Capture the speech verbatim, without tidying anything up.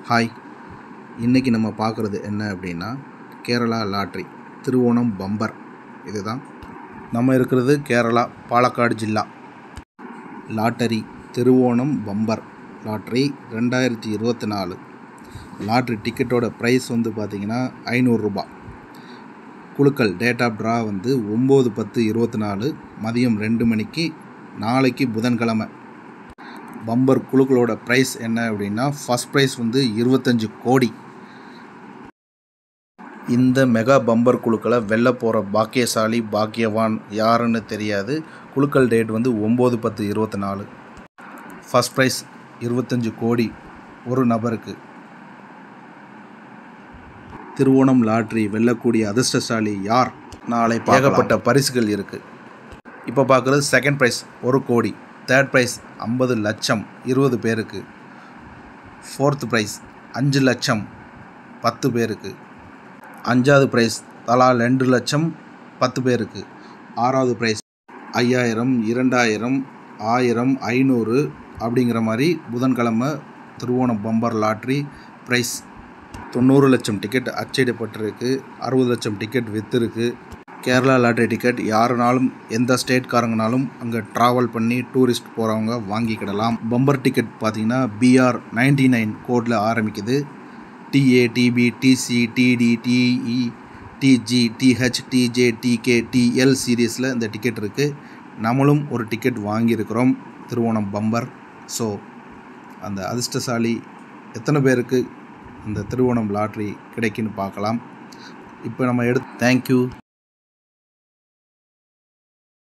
Hi, இன்றைக்கி நம்ம பார்க்குறது என்ன அப்படின்னா கேரளா லாட்ரி திருவோணம் பம்பர். இதுதான் நம்ம இருக்கிறது கேரளா பாலக்காடு ஜில்லா. லாட்டரி திருவோணம் பம்பர் லாட்ரி ரெண்டாயிரத்தி இருபத்தி நாலு லாட்ரி டிக்கெட்டோட ப்ரைஸ் வந்து பார்த்திங்கன்னா ஐநூறுரூபா. குழுக்கள் டேட் ஆஃப் ட்ரா வந்து ஒம்பது பத்து இருபத்தி நாலு மதியம் ரெண்டு மணிக்கு, நாளைக்கு புதன்கிழமை. பம்பர் குழுக்களோட ப்ரைஸ் என்ன அப்படின்னா ஃபஸ்ட் ப்ரைஸ் வந்து இருபத்தஞ்சி கோடி. இந்த மெகா பம்பர் குழுக்களை வெல்ல போகிற பாக்கியசாலி பாக்கியவான் யாருன்னு தெரியாது. குழுக்கள் டேட் வந்து ஒம்பது பத்து இருபத்தி நாலு. ஃபஸ்ட் ப்ரைஸ் இருபத்தஞ்சி கோடி ஒரு நபருக்கு. திருவோணம் லாட்ரி வெல்லக்கூடிய அதிர்ஷ்டசாலி யார்? நாளை ஏகப்பட்ட பரிசுகள் இருக்குது. இப்போ பார்க்குறது செகண்ட் ப்ரைஸ் ஒரு கோடி. தேர்ட் ப்ரைஸ் ஐம்பது லட்சம் இருபது பேருக்கு. ஃபோர்த் ப்ரைஸ் அஞ்சு லட்சம் பத்து பேருக்கு. அஞ்சாவது ப்ரைஸ் தலா ரெண்டு லட்சம் பத்து பேருக்கு. ஆறாவது ப்ரைஸ் ஐயாயிரம், இரண்டாயிரம், ஆயிரம், ஐநூறு அப்படிங்கிற மாதிரி புதன்கிழமை திருவோணம் பம்பர் லாட்ரி ப்ரைஸ். தொண்ணூறு லட்சம் டிக்கெட் அச்சிடப்பட்டிருக்கு. அறுபது லட்சம் டிக்கெட் விற்றுருக்கு. கேரளா லாட்ரி டிக்கெட் யாருனாலும் எந்த ஸ்டேட்காரங்கனாலும் அங்கே ட்ராவல் பண்ணி டூரிஸ்ட் போகிறவங்க வாங்கிக்கிடலாம். பம்பர் டிக்கெட் பார்த்திங்கன்னா பிஆர் நைன்டி நைன் கோடில் ஆரம்பிக்குது. TA, TB, TC, TD, TE, TG, TH, TJ, TK, TL சீரீஸில் இந்த டிக்கெட் இருக்குது. நம்மளும் ஒரு டிக்கெட் வாங்கியிருக்கிறோம் திருவோணம் பம்பர். ஸோ அந்த அதிர்ஷ்டசாலி எத்தனை பேருக்கு இந்த திருவோணம் லாட்ரி கிடைக்குன்னு பார்க்கலாம். இப்போ நம்ம எடுத்து தேங்க்யூ.